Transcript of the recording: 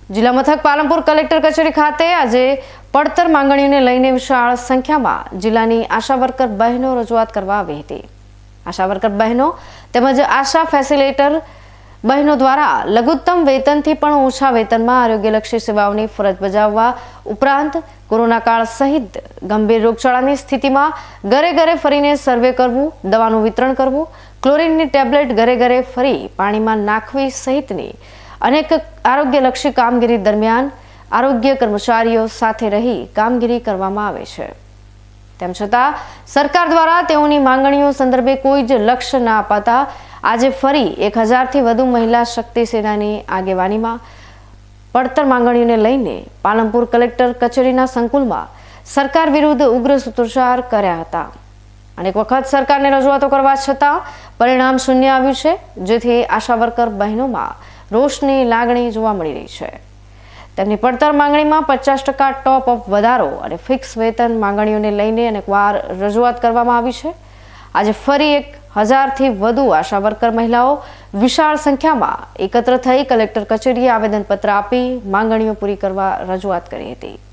જિલ્લા મથક પાલનપુર કલેક્ટર કચેરી ખાતે આજે પડતર માંગણીઓને લઈને વિશાળ સંખ્યામાં જિલ્લાની આશા વર્કર બહેનો રજૂઆત કરવા આવી હતી। આશા વર્કર બહેનો તેમજ આશા ફેસિલિટેટર બહેનો દ્વારા લઘુત્તમ વેતનથી પણ ઓછા વેતનમાં આરોગ્યલક્ષી સેવાઓની ફરજ બજાવવા ઉપરાંત કોરોના કાળ સહિત ગંભીર રોગચાળાની સ્થિતિમાં ઘરે ઘરે ફરીને સર્વે કરવું, દવાનું વિતરણ કરવું, ક્લોરીનની ટેબ્લેટ ઘરે ઘરે ફરી પાણીમાં નાખવી સહિતની અનેક આરોગ્યલક્ષી કામગીરી દરમિયાન આરોગ્ય કર્મચારીઓ સાથે રહી કામગીરી કરવામાં આવે છે। તેમ છતાં સરકાર દ્વારા તેઓની માંગણીઓ સંદર્ભે કોઈ જ લક્ષ્ય ન અપાતા આજે ફરી 1000થી વધુ મહિલા શક્તિ સેનાની આગેવાનીમાં પડતર માંગણીઓને લઈને પાલનપુર કલેક્ટર કચેરીના સંકુલમાં સરકાર વિરુદ્ધ ઉગ્ર સૂત્રોચ્ચાર કર્યા હતા। અનેક વખત સરકારને રજૂઆતો કરવા છતાં પરિણામ શૂન્ય આવ્યું છે, જેથી આશા વર્કર બહેનોમાં રોષની લાગણી જોવા મળી રહી છે। તેમની પડતર માંગણીમાં 50% ટોપ અપ વધારો અને ફિક્સ વેતન માંગણીઓને લઈને અનેકવાર રજૂઆત કરવામાં આવી છે। આજે ફરી 1000થી વધુ આશા વર્કર મહિલાઓ વિશાળ સંખ્યામાં એકત્ર થઈ કલેક્ટર કચેરીએ આવેદનપત્ર આપી માંગણીઓ પૂરી કરવા રજૂઆત કરી હતી।